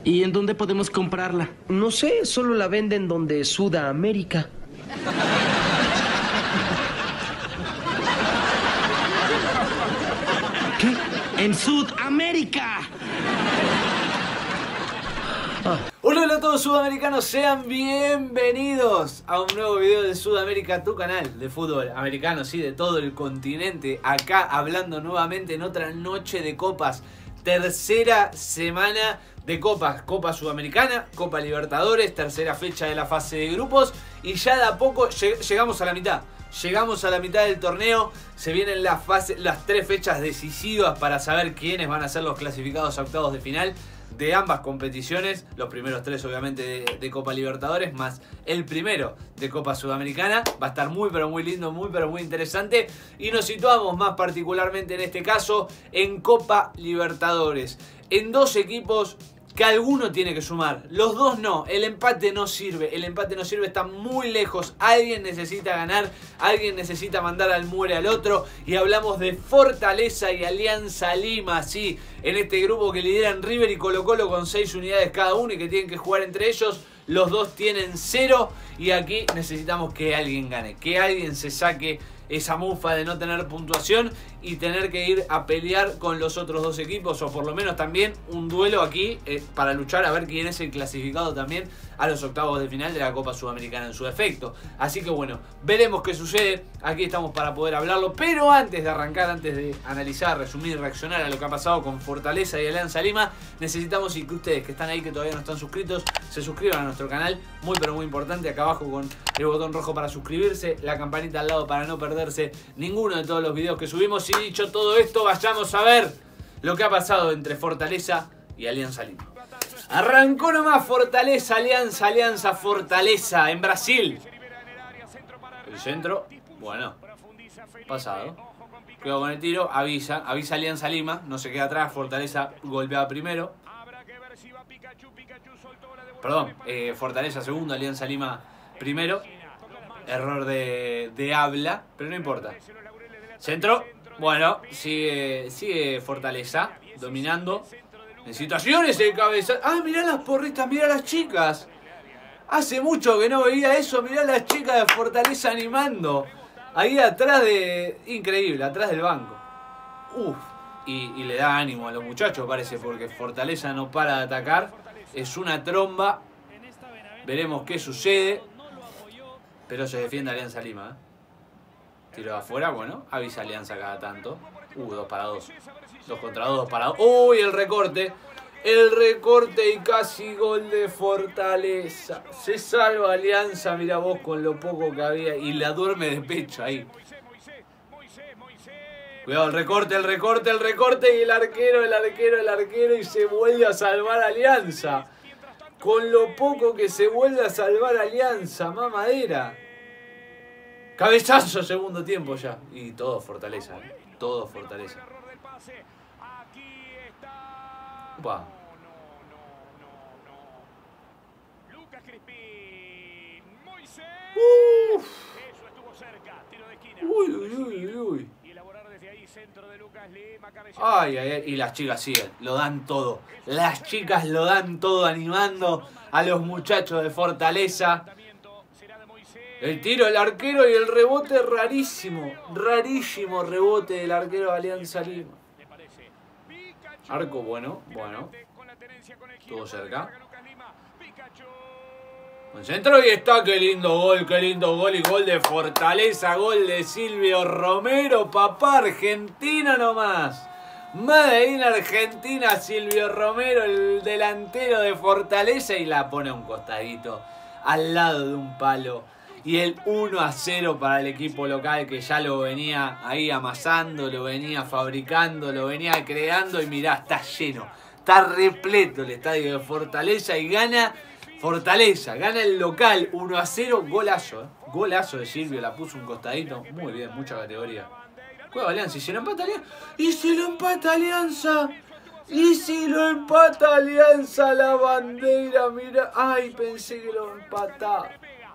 ¿Y en dónde podemos comprarla? No sé, solo la venden donde Sudamérica. ¿Qué? ¡En Sudamérica! Hola a todos sudamericanos, sean bienvenidos a un nuevo video de Sudamérica, tu canal de fútbol americano, sí, de todo el continente. Acá hablando nuevamente en otra noche de copas, tercera semana de copas, Copa Sudamericana, Copa Libertadores, tercera fecha de la fase de grupos y ya de a poco llegamos a la mitad. Llegamos a la mitad del torneo, se vienen las 3 fechas decisivas para saber quiénes van a ser los clasificados a octavos de final de ambas competiciones, los primeros 3 obviamente de Copa Libertadores, más el primero de Copa Sudamericana. Va a estar muy pero muy lindo, muy pero muy interesante. Y nos situamos más particularmente en este caso en Copa Libertadores, en 2 equipos que alguno tiene que sumar. Los dos no, el empate no sirve, está muy lejos. Alguien necesita ganar, alguien necesita mandar al muere al otro. Y hablamos de Fortaleza y Alianza Lima, sí, en este grupo que lideran River y Colo-Colo con 6 unidades cada uno y que tienen que jugar entre ellos. Los dos tienen 0 y aquí necesitamos que alguien gane, que alguien se saque esa mufa de no tener puntuación y tener que ir a pelear con los otros 2 equipos, o por lo menos también un duelo aquí para luchar a ver quién es el clasificado también a los octavos de final de la Copa Sudamericana en su defecto. Así que bueno, veremos qué sucede. Aquí estamos para poder hablarlo, pero antes de arrancar, antes de analizar, resumir y reaccionar a lo que ha pasado con Fortaleza y Alianza Lima, necesitamos que ustedes que están ahí, que todavía no están suscritos, se suscriban a nuestro canal, muy pero muy importante, acá abajo con el botón rojo para suscribirse, la campanita al lado para no perderse ninguno de todos los videos que subimos. Y dicho todo esto, vayamos a ver lo que ha pasado entre Fortaleza y Alianza Lima. Arrancó nomás Fortaleza, Alianza, Fortaleza en Brasil. El centro, bueno, pasado. Cuidado con el tiro, avisa Alianza Lima, no se queda atrás, Fortaleza golpeaba primero. Perdón, Fortaleza segundo, Alianza Lima primero. Error de habla, pero no importa. Centro, bueno, sigue Fortaleza dominando. En situaciones de cabeza. ¡Ah, mirá las porristas! ¡Mirá las chicas! Hace mucho que no veía eso. Mirá las chicas de Fortaleza animando. Ahí atrás de... Increíble, atrás del banco. Uf. Y le da ánimo a los muchachos, parece, porque Fortaleza no para de atacar. Es una tromba. Veremos qué sucede. Pero se defiende Alianza Lima, Tiro de afuera, bueno, avisa Alianza cada tanto. 2 para 2. 2 contra 2, 2 para 2. ¡Uy, el recorte! El recorte y casi gol de Fortaleza. Se salva Alianza, mira vos con lo poco que había. Y la duerme de pecho ahí. Cuidado, el recorte. Y el arquero. Y se vuelve a salvar Alianza. Con lo poco que se vuelve a salvar Alianza, mamadera. Cabezazo, segundo tiempo ya. Y todo Fortaleza, todo Fortaleza. Upa. Uy. Ay. Y las chicas siguen, lo dan todo. Las chicas lo dan todo animando a los muchachos de Fortaleza. El tiro del arquero y el rebote rarísimo. Rarísimo rebote del arquero de Alianza Lima. Arco bueno. Estuvo cerca. Buen centro y está, qué lindo gol y gol de Fortaleza, gol de Silvio Romero, papá, Argentina nomás. Made in Argentina, Silvio Romero, el delantero de Fortaleza, y la pone a un costadito, al lado de un palo. Y el 1-0 para el equipo local, que ya lo venía ahí amasando, lo venía fabricando, lo venía creando. Y mirá, está lleno, está repleto el estadio de Fortaleza y gana Fortaleza, gana el local 1-0, golazo, golazo de Silvio, la puso un costadito, muy bien, mucha categoría. Juega Alianza, y si lo empata Alianza, y si lo empata Alianza, la bandera, mira, ay, pensé que lo empataba.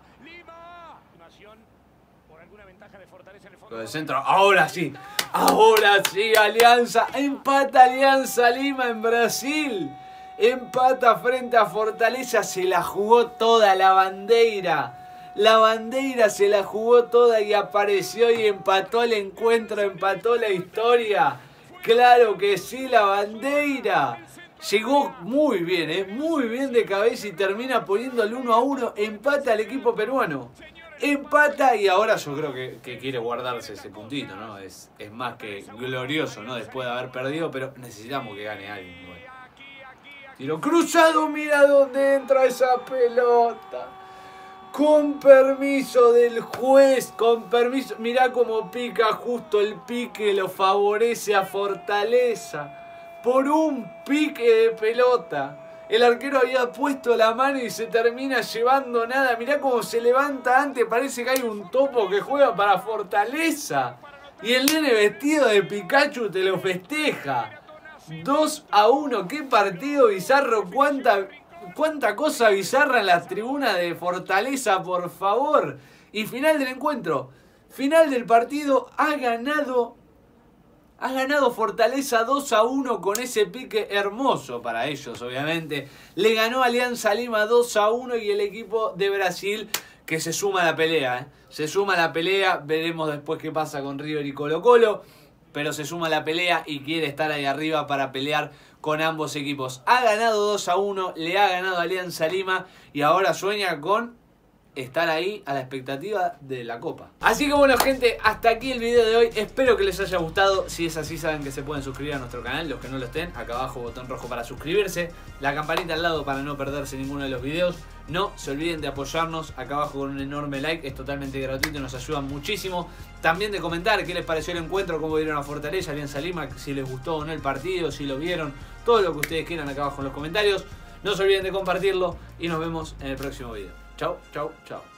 Con el centro, ahora sí, Alianza, empata Alianza Lima en Brasil. empata frente a Fortaleza, se la jugó toda la Bandeira. La Bandeira se la jugó toda y apareció y empató el encuentro, empató la historia. Claro que sí, la Bandeira. Llegó muy bien de cabeza y termina poniendo el 1-1. Empata al equipo peruano. Empata y ahora yo creo que quiere guardarse ese puntito, ¿no? Es más que glorioso, ¿no? Después de haber perdido, pero necesitamos que gane alguien. Bueno. Tiro cruzado, mira dónde entra esa pelota. Con permiso del juez, con permiso. Mirá cómo pica justo el pique, lo favorece a Fortaleza. Por un pique de pelota. El arquero había puesto la mano y se termina llevando nada. Mirá cómo se levanta antes. Parece que hay un topo que juega para Fortaleza. Y el nene vestido de Pikachu te lo festeja. 2-1. Qué partido bizarro. Cuánta cosa bizarra en las tribunas de Fortaleza, por favor. Y final del encuentro. Final del partido. Ha ganado Fortaleza 2-1 con ese pique hermoso para ellos, obviamente. Le ganó Alianza Lima 2-1 y el equipo de Brasil que se suma a la pelea. Se suma a la pelea, veremos después qué pasa con River y Colo-Colo. Pero se suma a la pelea y quiere estar ahí arriba para pelear con ambos equipos. Ha ganado 2-1, le ha ganado Alianza Lima y ahora sueña con estar ahí a la expectativa de la Copa. Así que bueno, gente, hasta aquí el video de hoy. Espero que les haya gustado. Si es así, saben que se pueden suscribir a nuestro canal. Los que no lo estén, acá abajo botón rojo para suscribirse, la campanita al lado para no perderse ninguno de los videos. No se olviden de apoyarnos acá abajo con un enorme like. Es totalmente gratuito y nos ayuda muchísimo. También de comentar qué les pareció el encuentro, cómo vieron a Fortaleza, Alianza Lima, si les gustó o no el partido, si lo vieron, todo lo que ustedes quieran acá abajo en los comentarios. No se olviden de compartirlo y nos vemos en el próximo video. Chau, chau, chau.